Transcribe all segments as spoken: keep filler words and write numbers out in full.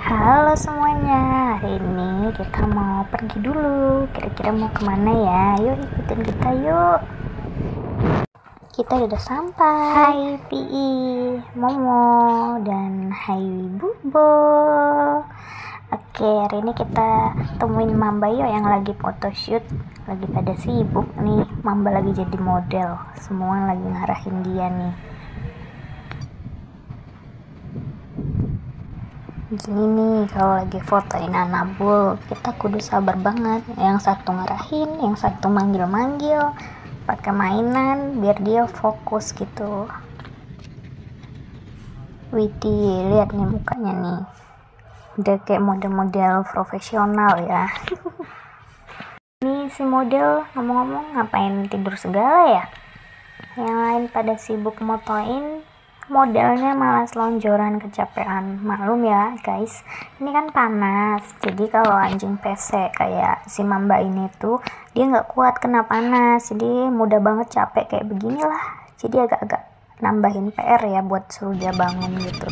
Halo semuanya, hari ini kita mau pergi dulu. Kira-kira mau kemana ya? Yuk ikutin kita yuk. Kita udah sampai. Hai Pi, Momo, dan hai Bubo. Oke, hari ini kita temuin Mamba yuk yang lagi photoshoot. Lagi pada sibuk nih, Mamba lagi jadi model. Semua lagi ngarahin dia nih. Gini nih, kalau lagi fotoin Anabul, kita kudu sabar banget. Yang satu ngarahin, yang satu manggil-manggil pakai mainan biar dia fokus gitu. Widih, lihat nih mukanya nih, udah kayak model-model profesional ya. Ini si model ngomong-ngomong ngapain tidur segala ya? Yang lain pada sibuk motoin, modelnya malah selonjoran kecapean. Maklum ya guys, ini kan panas, jadi kalau anjing pesek kayak si Mamba ini tuh dia nggak kuat kena panas, jadi mudah banget capek kayak beginilah. Jadi agak-agak nambahin P R ya buat suruh dia bangun gitu.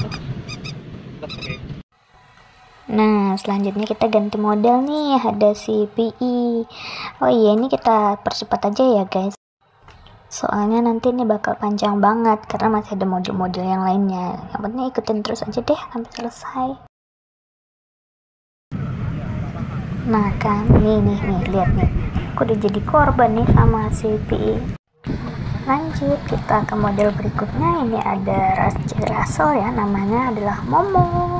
Nah, selanjutnya kita ganti model nih, ada si P I. Oh iya, ini kita percepat aja ya guys, soalnya nanti ini bakal panjang banget karena masih ada model-model yang lainnya. Yang penting ikutin terus aja deh sampai selesai. Nah kan, nih nih nih, lihat nih, aku udah jadi korban nih sama si P I. Lanjut kita ke model berikutnya. Ini ada Russell ya, namanya adalah Momo.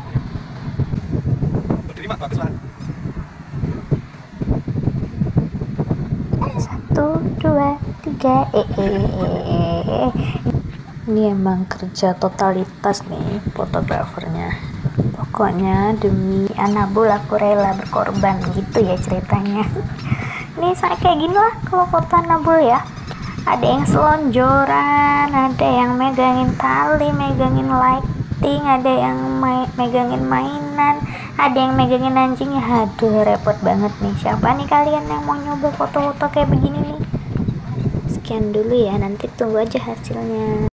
Satu, dua, tiga, eh, eh, eh, eh. Ini emang kerja totalitas nih fotografernya. Pokoknya demi Anabul aku rela berkorban gitu ya ceritanya. Ini saya kayak gini lah kalau foto Anabul ya. Ada yang selonjoran, ada yang megangin tali, megangin lighting, ada yang ma- megangin mainan, ada yang megangin anjingnya. Aduh, repot banget nih. Siapa nih kalian yang mau nyoba foto-foto kayak begini nih? Sekian dulu ya, nanti tunggu aja hasilnya.